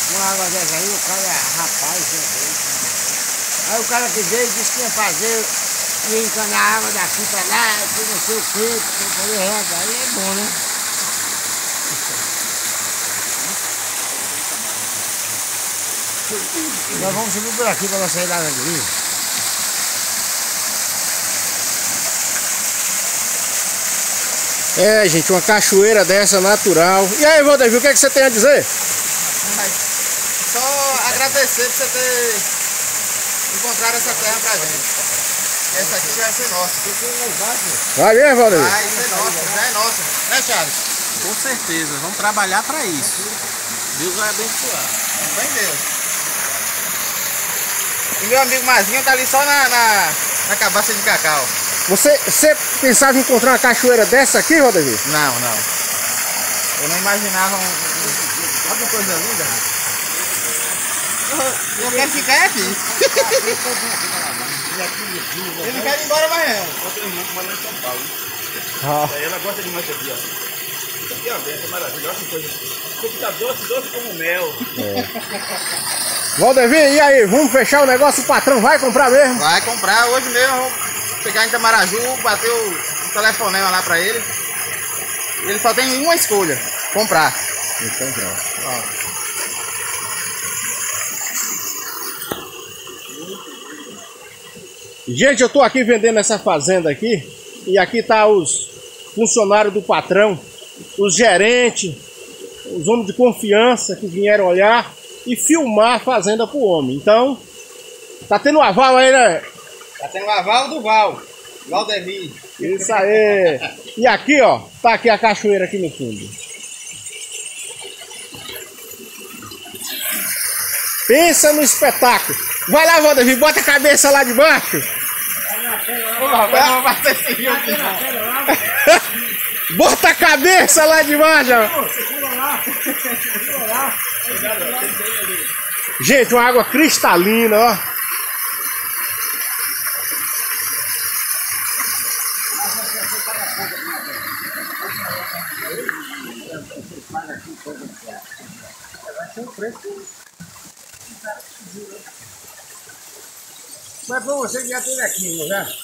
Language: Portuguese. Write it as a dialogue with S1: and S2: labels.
S1: uma água dessa aí, o cara, rapaz, aí o cara que veio disse que ia fazer, ia encanar a água daqui pra lá, que não sei o que, pra poder regar, aí é bom, né? Nós vamos subir por aqui para nós sair da Rio.
S2: É, gente, uma cachoeira dessa natural. E aí, Valdevir, o que é que você tem a dizer?
S3: Só agradecer por você ter encontrado essa terra pra gente. Essa aqui vai ser nossa.
S2: Vai mesmo, Valdevir?
S3: Vai ser nossa, já é nossa. Né, Charles?
S4: Com certeza, vamos trabalhar para isso. Deus vai abençoar.
S3: Bem Deus. E meu amigo Mazinho tá ali só na cabaça de cacau.
S2: Você pensava em encontrar uma cachoeira dessa aqui, Valdevir?
S3: Não. Eu não imaginava Olha que coisa linda. Eu quero ficar aqui. Eu não quero ir embora mais não.
S5: Outra irmã que mora em São Paulo.
S2: Ah.
S5: Aí ela gosta demais disso aqui, ó. Isso aqui, ó, essa maravilha. Olha que coisa. Isso aqui tá doce como mel.
S2: Valdevir, e aí? Vamos fechar o negócio? O patrão vai comprar mesmo?
S3: Vai comprar. Hoje mesmo vamos pegar em Itamaraju, bater o telefonema lá pra ele. Ele só tem uma escolha. Comprar.
S2: Então pronto.
S3: Ó.
S2: Gente, eu tô aqui vendendo essa fazenda aqui. E aqui tá os funcionários do patrão, os gerentes, os homens de confiança que vieram olhar e filmar a fazenda pro homem. Então, tá tendo um aval aí, né?
S3: Tá tendo o aval do Val. Valdemir.
S2: Isso aí. E aqui, ó, tá aqui a cachoeira aqui no fundo. Pensa no espetáculo. Vai lá, Valdemir, bota a cabeça lá de baixo.
S3: Porra, vai não bater esse rio aqui.
S2: Bota a cabeça lá de baixo. Gente, uma água cristalina, ó.
S1: Mas pra você que já teve aqui, não é?